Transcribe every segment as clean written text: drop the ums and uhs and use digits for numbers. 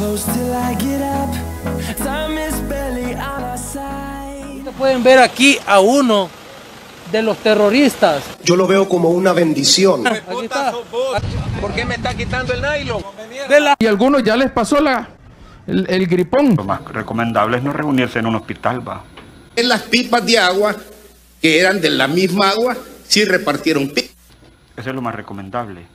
Pueden ver aquí a uno de los terroristas. Yo lo veo como una bendición. Aquí está. ¿Por qué me está quitando el nylon? Y a algunos ya les pasó el gripón. Lo más recomendable es no reunirse en un hospital, va. En las pipas de agua, que eran de la misma agua, sí repartieron pipas. Eso es lo más recomendable.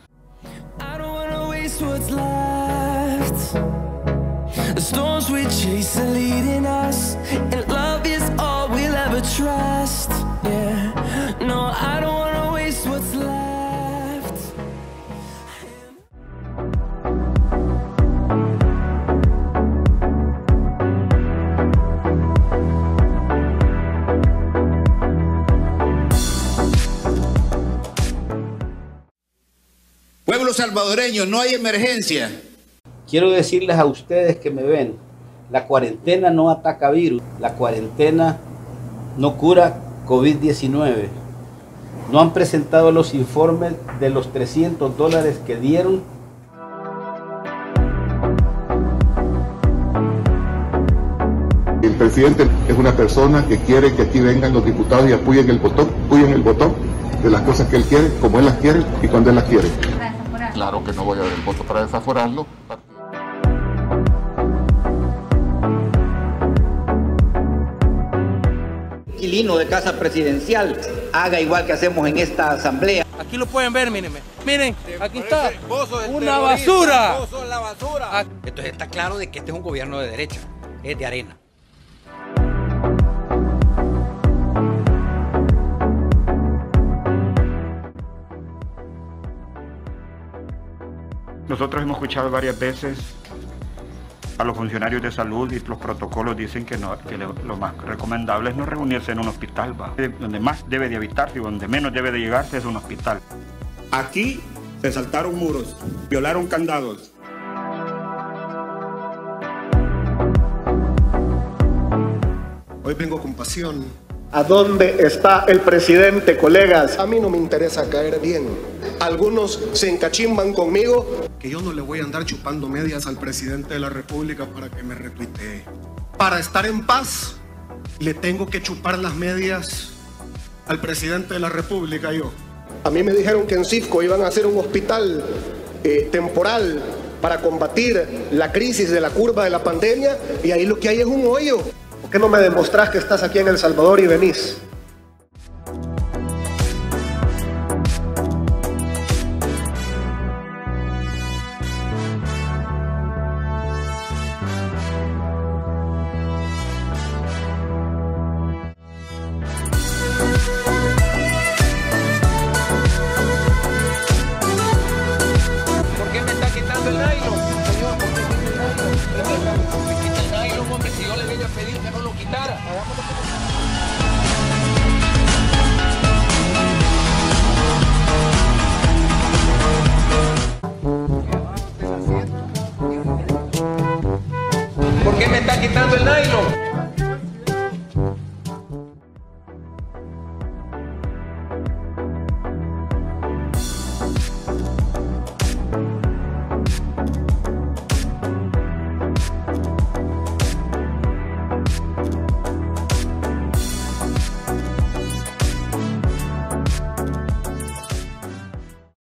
Pueblo salvadoreño, no hay emergencia. Quiero decirles a ustedes que me ven, la cuarentena no ataca virus, la cuarentena no cura COVID-19. No han presentado los informes de los $300 que dieron. El presidente es una persona que quiere que aquí vengan los diputados y apoyen el botón de las cosas que él quiere, como él las quiere y cuando él las quiere. Claro que no voy a dar el voto para desaforarlo. Inquilino de casa presidencial haga igual que hacemos en esta asamblea. Aquí lo pueden ver, mírenme. Miren, aquí está una basura. Entonces está claro de que este es un gobierno de derecha, es de arena. Nosotros hemos escuchado varias veces a los funcionarios de salud y los protocolos dicen que lo más recomendable es no reunirse en un hospital, va. Donde más debe de evitarse y donde menos debe de llegarse es un hospital. Aquí se saltaron muros, violaron candados. Hoy vengo con pasión. ¿A dónde está el presidente, colegas? A mí no me interesa caer bien. Algunos se encachimban conmigo. Que yo no le voy a andar chupando medias al presidente de la República para que me retuitee. Para estar en paz, le tengo que chupar las medias al presidente de la República yo. A mí me dijeron que en Cifco iban a hacer un hospital temporal para combatir la crisis de la curva de la pandemia y ahí lo que hay es un hoyo. ¿Por qué no me demostrás que estás aquí en El Salvador y venís? ¿Por qué me está quitando el nylon? Señor, ¿por qué me quita el nylon? Me quita el nylon, hombre, si yo le venía a pedir que no lo quitara.